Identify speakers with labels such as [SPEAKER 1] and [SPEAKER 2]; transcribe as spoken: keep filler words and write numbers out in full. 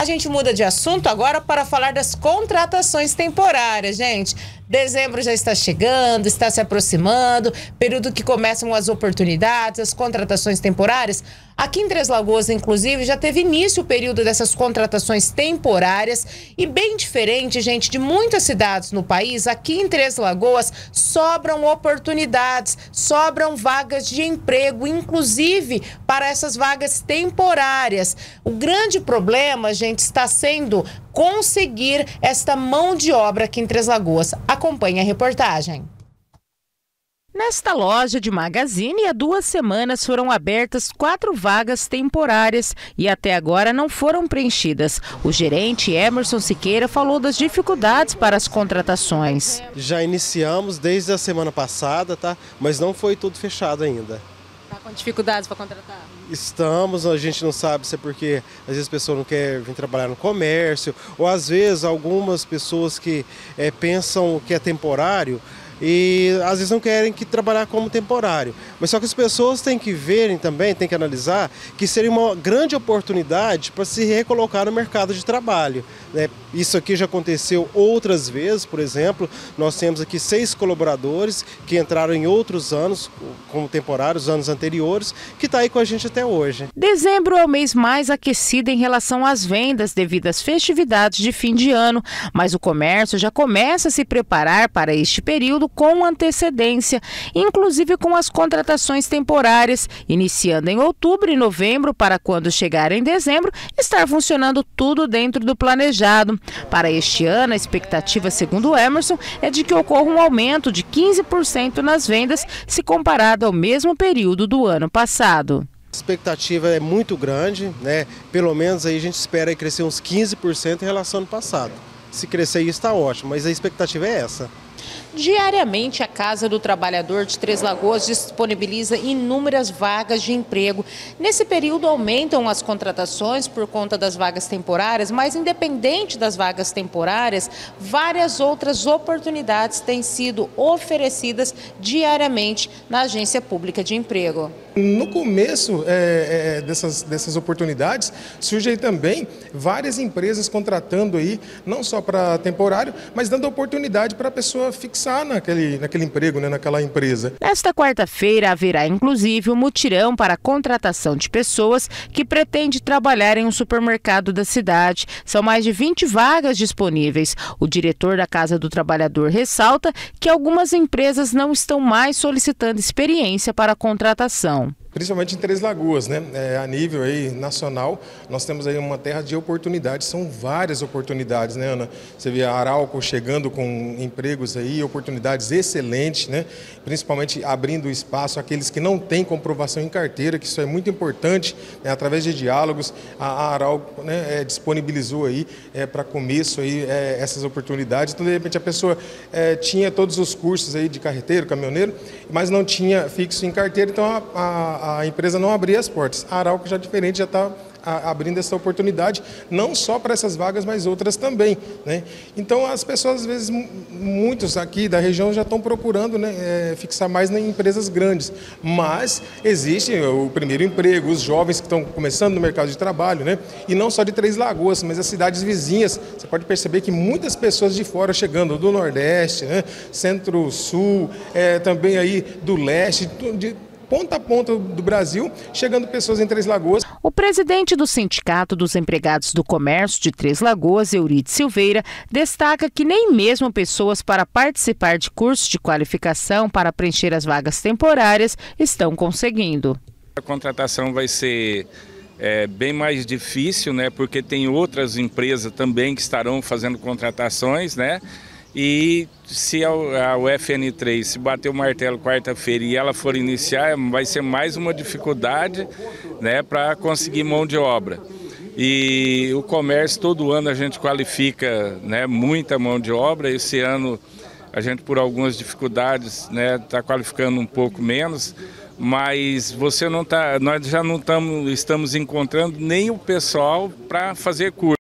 [SPEAKER 1] A gente muda de assunto agora para falar das contratações temporárias, gente. Dezembro já está chegando, está se aproximando, período que começam as oportunidades, as contratações temporárias. Aqui em Três Lagoas, inclusive, já teve início o período dessas contratações temporárias e bem diferente, gente, de muitas cidades no país, aqui em Três Lagoas sobram oportunidades, sobram vagas de emprego, inclusive para essas vagas temporárias. O grande problema, gente, está sendo conseguir esta mão de obra aqui em Três Lagoas. Acompanhe a reportagem. Nesta loja de Magazine, há duas semanas foram abertas quatro vagas temporárias e até agora não foram preenchidas. O gerente Emerson Siqueira falou das dificuldades para as contratações.
[SPEAKER 2] Já iniciamos desde a semana passada, tá? Mas não foi tudo fechado ainda.
[SPEAKER 1] Está com dificuldades para contratar?
[SPEAKER 2] Estamos, a gente não sabe se é porque às vezes a pessoa não quer vir trabalhar no comércio, ou às vezes algumas pessoas que é, pensam que é temporário, e às vezes não querem que trabalhar como temporário. Mas só que as pessoas têm que verem também, têm que analisar que seria uma grande oportunidade para se recolocar no mercado de trabalho, né? Isso aqui já aconteceu outras vezes, por exemplo, nós temos aqui seis colaboradores que entraram em outros anos, como temporários, anos anteriores, que está aí com a gente até hoje.
[SPEAKER 1] Dezembro é o mês mais aquecido em relação às vendas devido às festividades de fim de ano, mas o comércio já começa a se preparar para este período com antecedência, inclusive com as contratações temporárias, iniciando em outubro e novembro para quando chegar em dezembro, estar funcionando tudo dentro do planejado. Para este ano, a expectativa, segundo o Emerson, é de que ocorra um aumento de quinze por cento nas vendas se comparado ao mesmo período do ano passado.
[SPEAKER 2] A expectativa é muito grande, né? Pelo menos aí a gente espera crescer uns quinze por cento em relação ao ano passado. Se crescer isso está ótimo, mas a expectativa é essa.
[SPEAKER 1] Diariamente, a Casa do Trabalhador de Três Lagoas disponibiliza inúmeras vagas de emprego. Nesse período, aumentam as contratações por conta das vagas temporárias, mas independente das vagas temporárias, várias outras oportunidades têm sido oferecidas diariamente na Agência Pública de Emprego.
[SPEAKER 3] No começo é, é, dessas, dessas oportunidades, surgem também várias empresas contratando aí, não só para temporário, mas dando oportunidade para a pessoa fixar naquele, naquele emprego, né, naquela empresa.
[SPEAKER 1] Nesta quarta-feira haverá inclusive um mutirão para a contratação de pessoas que pretende trabalhar em um supermercado da cidade. São mais de vinte vagas disponíveis. O diretor da Casa do Trabalhador ressalta que algumas empresas não estão mais solicitando experiência para a contratação.
[SPEAKER 3] Principalmente em Três Lagoas, né? É, a nível aí nacional, nós temos aí uma terra de oportunidades, são várias oportunidades, né, Ana? Você vê a Arauco chegando com empregos aí, oportunidades excelentes, né? Principalmente abrindo espaço àqueles que não têm comprovação em carteira, que isso é muito importante, né? Através de diálogos, a, a Arauco, né, é, disponibilizou aí é, para começo aí é, essas oportunidades. Então, de repente, a pessoa é, tinha todos os cursos aí de carreteiro, caminhoneiro, mas não tinha fixo em carteira, então a, a a empresa não abria as portas. A Arauco já diferente, já está abrindo essa oportunidade, não só para essas vagas, mas outras também, né? Então as pessoas, às vezes, muitos aqui da região já estão procurando, né, é, fixar mais em empresas grandes, mas existe o primeiro emprego, os jovens que estão começando no mercado de trabalho, né? E não só de Três Lagoas, mas as cidades vizinhas. Você pode perceber que muitas pessoas de fora chegando, do Nordeste, né, Centro-Sul, é, também aí do Leste, de ponta a ponta do Brasil, chegando pessoas em Três Lagoas.
[SPEAKER 1] O presidente do Sindicato dos Empregados do Comércio de Três Lagoas, Euridice Silveira, destaca que nem mesmo pessoas para participar de cursos de qualificação para preencher as vagas temporárias estão conseguindo.
[SPEAKER 4] A contratação vai ser é, bem mais difícil, né? Porque tem outras empresas também que estarão fazendo contratações, né? E se a U F N três se bater o martelo quarta-feira e ela for iniciar, vai ser mais uma dificuldade, né, para conseguir mão de obra. E o comércio, todo ano a gente qualifica, né, muita mão de obra. Esse ano a gente, por algumas dificuldades, né, está qualificando um pouco menos, mas você não tá, nós já não tamo, estamos encontrando nem o pessoal para fazer curso.